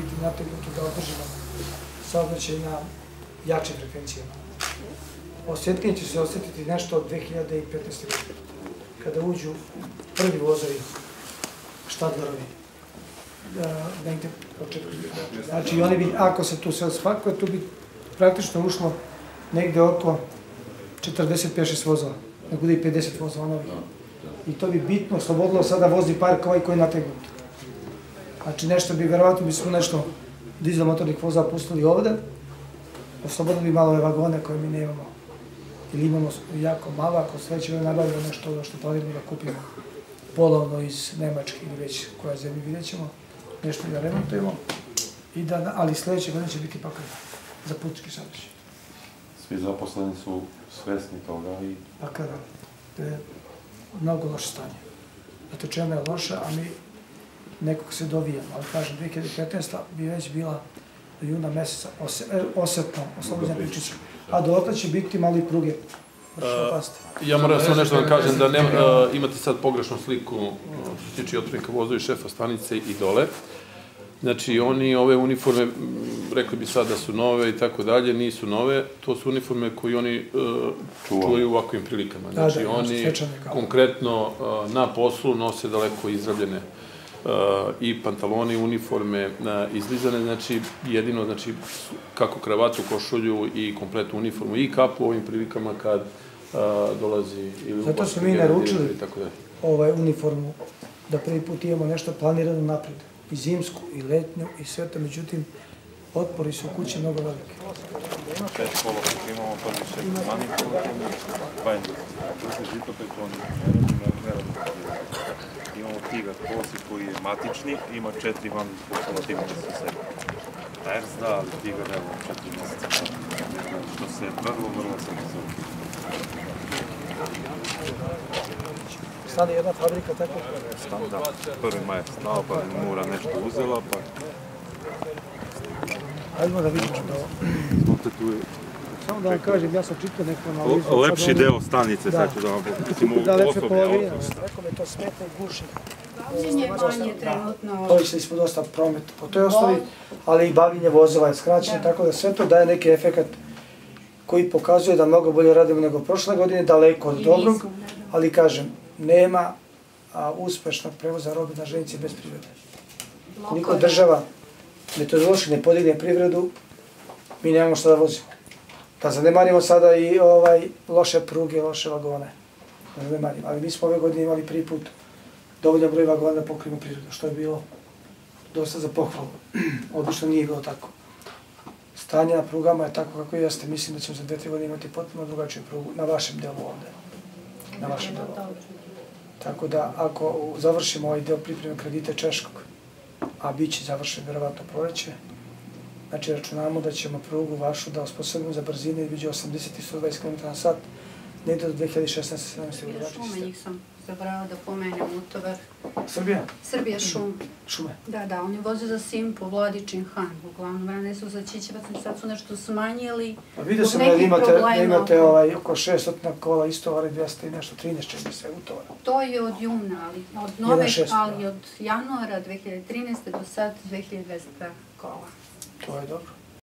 biti nategnuto da održimo saobraćaj na jačim frekvencijama. Osjetljanje će se osjetiti nešto od 2015. godine, kada uđu prvi vozovi, štadlerovi, negde početku. Znači, oni bi, ako se tu sve spakuje, tu bi praktično ušlo negde oko 45-6 vozova, da bude i 50 vozova novih. I to bi bitno oslobodilo sada vozni park ovaj koji je nategnut. Znači, nešto bi, verovatno bismo nešto dizel motornih vozova pustili ovde, oslobodili bi malo ove vagone koje mi nemamo. Ili imamo jako malo, ako sledeće nabavimo nešto što planiramo da kupimo polovno iz Nemačke ili već koja zemlja vidjet ćemo, nešto da remontujemo, ali sledeće godine će biti paket za putnički saobraćaj. Svi zaposleni su svesni toga i... Pa kada, to je mnogo loše stanje. Zato čemu je loše, a mi nekog se dovijamo, ali kažem, 2015. bi već bila do juna meseca osetno oslobođena pričica, a do otle će biti malo i pruge. Ja moram samo nešto da vam kažem da imate sad pogrešnu sliku što se tiče otvornika vozova i šefa stanice i dole. Znači, oni ove uniforme, rekli bi sad da su nove i tako dalje, nisu nove, to su uniforme koje oni čuvaju u ovakvim prilikama. Znači, oni konkretno na poslu nose daleko izrabljene i pantaloni, uniforme izlizane, znači jedino, znači, kako kravatu, košulju i kompletnu uniformu i kapu u ovim prilikama kad dolazi ili... Zato smo mi naručili uniformu da prvi put imamo nešto planirano napred. I zimsku, i letnju, i sve to, međutim, otpori su u kući mnogo velike. 5 polova imamo, prvi 6 manipulativni, 2 industrije, žitopetoni, imamo Tigar Posi koji je matični, ima 4 manipulativni sa sebi. Ters da, ali Tigar evo 4 meseca, što se vrlo sam zove. Stane jedna fabrika tako? Stane, da. 1. maja stao, pa Mura nešto uzela, pa... Hajdemo da vidimo da ovo... Samo da vam kažem, ja sam čitao neku analizu... Lepši deo stanice, sad ću da vam pokažem. Da, lepše polovine. Neko me to smeta i guši. Bavljenje manje trenutno... Povisili smo dosta promet po toj osnovi, ali i bavljenje vozova je skraćeno, tako da sve to daje neki efekt koji pokazuje da mnogo bolje radimo nego prošle godine, daleko od dobrog, ali kažem, nema uspešnog prevoza robe na železnici bez privrede. Koliko država metodološki ne podigne privredu, mi nemamo šta da vozimo. Da zanemarimo sada i loše pruge, loše vagone. Da zanemarimo. Ali mi smo ove godine imali prvi put dovoljan broj vagona da pokrijemo privredu, što je bilo dosta za pohvalu. Obično nije bilo tako. Stanje na prugama je tako kako jeste. Mislim da ćemo za 2-3 godine imati potpuno drugačiju prugu na vašem delu ovde. Na vašem delu ovde. Tako da, ako završimo ovaj deo pripreme kredita Češkog, a bit će završen verovatno proleće, znači računamo da ćemo prugu vašu da osposobimo za brzine između 80 i 120 km na sat, negde do 2016. 17. Šume njih sam zabrala da pomenem u tovar. Srbija? Srbija šum. Šume? Da, oni voze za Simpu, Vladičin, Han. Uglavnom, vrane su za Čičevac, sad su nešto smanjili. Vidio sam da imate oko 600 kola istovari, 200 i nešto, 13 čini se utovara. To je od juna, ali od januara 2013. do sad 2200 kola. To je dobro.